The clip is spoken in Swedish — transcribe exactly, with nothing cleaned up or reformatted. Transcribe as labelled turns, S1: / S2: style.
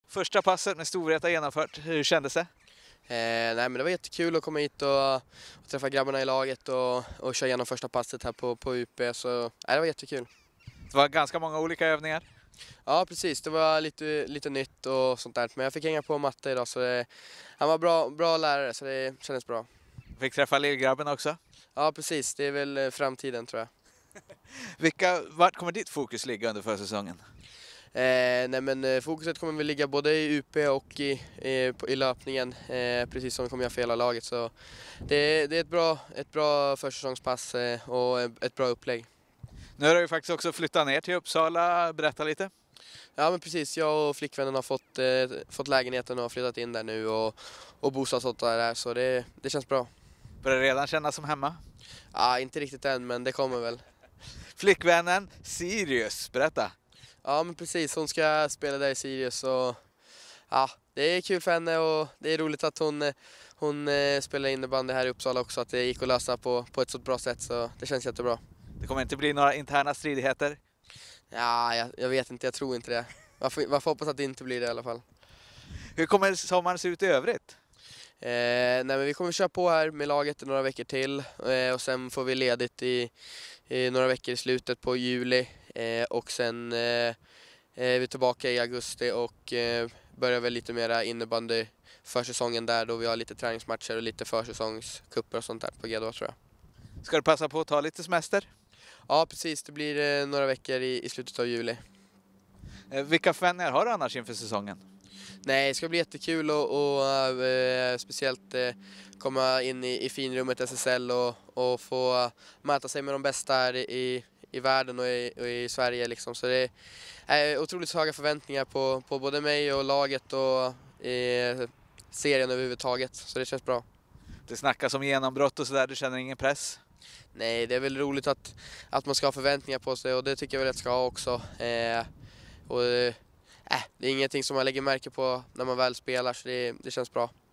S1: Första passet med Storvreta genomfört, hur kändes det?
S2: Eh, nej, men det var jättekul att komma hit och, och träffa grabbarna i laget och, och köra igenom första passet här på, på U P. Så nej, det var jättekul.
S1: Det var ganska många olika övningar.
S2: Ja, precis. Det var lite, lite nytt och sånt där. Men jag fick hänga på matte idag, så det, han var bra, bra lärare, så det kändes bra.
S1: Fick träffa lillgrabben också.
S2: Ja, precis. Det är väl framtiden, tror jag.
S1: Vilka, vart kommer ditt fokus ligga under försäsongen?
S2: Eh, nej men fokuset kommer väl ligga både i U P och i, i, i löpningen, eh, precis som vi kommer göra för hela laget. Så det, det är ett bra, ett bra försäsongspass eh, och ett bra upplägg.
S1: Nu har du ju faktiskt också flyttat ner till Uppsala, berätta lite.
S2: Ja men precis, jag och flickvännen har fått, eh, fått lägenheten och har flyttat in där nu och, och bostadsåt där, så det, det känns bra.
S1: Börjar det redan kännas som hemma?
S2: Ja, inte riktigt än, men det kommer väl.
S1: Flickvännen Sirius, berätta.
S2: Ja men precis, hon ska spela där i Sirius och ja, det är kul för henne och det är roligt att hon, hon eh, spelar innebandy här i Uppsala också, att det gick att lösa på, på ett så bra sätt, så det känns jättebra.
S1: Det kommer inte bli några interna stridigheter?
S2: Ja, jag, jag vet inte, jag tror inte det. Varför, varför hoppas att det inte blir det i alla fall.
S1: Hur kommer sommaren se ut i övrigt?
S2: Eh, nej men vi kommer köra på här med laget några veckor till eh, och sen får vi ledigt i, i några veckor i slutet på juli eh, och sen eh, är vi tillbaka i augusti och eh, börjar väl lite mera innebandy för säsongen där, då vi har lite träningsmatcher och lite försäsongskupper och sånt där på G då, tror jag.
S1: Ska du passa på att ta lite semester?
S2: Ja precis, det blir eh, några veckor i, i slutet av juli.
S1: Eh, vilka förväntningar har du annars inför säsongen?
S2: Nej, det ska bli jättekul och, och eh, speciellt eh, komma in i, i finrummet S S L och, och få möta sig med de bästa här i, i världen och i, och i Sverige. Liksom. Så det är otroligt höga förväntningar på, på både mig och laget och eh, serien överhuvudtaget. Så det känns bra.
S1: Det snackas om genombrott och sådär, du känner ingen press?
S2: Nej, det är väl roligt att, att man ska ha förväntningar på sig och det tycker jag väl att ska ha också. Eh, och, Äh, det är ingenting som man lägger märke på när man väl spelar, så det, det känns bra.